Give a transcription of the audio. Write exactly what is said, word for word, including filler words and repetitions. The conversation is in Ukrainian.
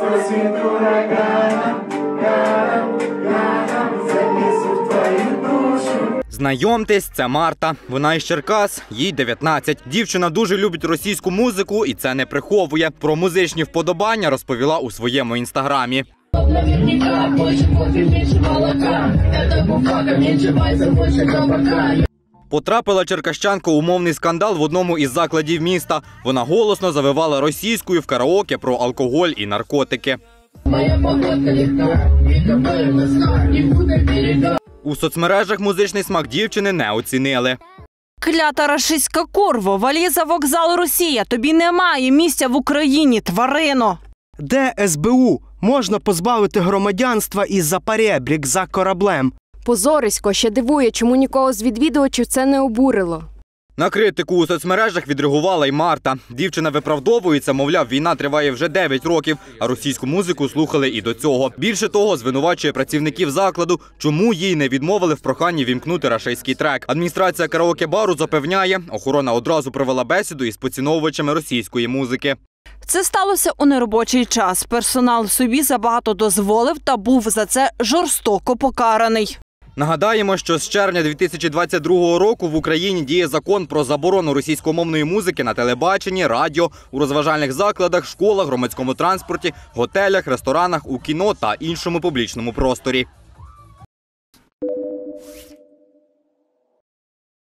Знайомтесь, це Марта. Вона із Черкас, їй дев'ятнадцять. Дівчина дуже любить російську музику і це не приховує. Про музичні вподобання розповіла у своєму інстаграмі. Потрапила черкащанка у мовний скандал в одному із закладів міста. Вона голосно завивала російською в караоке про алкоголь і наркотики. У соцмережах музичний смак дівчини не оцінили. Клята рашистська курво, валі за вокзал Росія, тобі немає місця в Україні, тварино. Де ес бе у? Можна позбавити громадянства із-за перебрік за кораблем. Позорисько, ще дивує, чому нікого з відвідувачів це не обурило. На критику у соцмережах відреагувала й Марта. Дівчина виправдовується, мовляв, війна триває вже дев'ять років, а російську музику слухали і до цього. Більше того, звинувачує працівників закладу, чому їй не відмовили в проханні вімкнути рашистський трек. Адміністрація караоке-бару запевняє, охорона одразу провела бесіду із поціновувачами російської музики. Це сталося у неробочий час. Персонал собі забагато дозволив та був за це жорстоко покараний. Нагадаємо, що з червня дві тисячі двадцять другого року в Україні діє закон про заборону російськомовної музики на телебаченні, радіо, у розважальних закладах, школах, громадському транспорті, готелях, ресторанах, у кіно та іншому публічному просторі.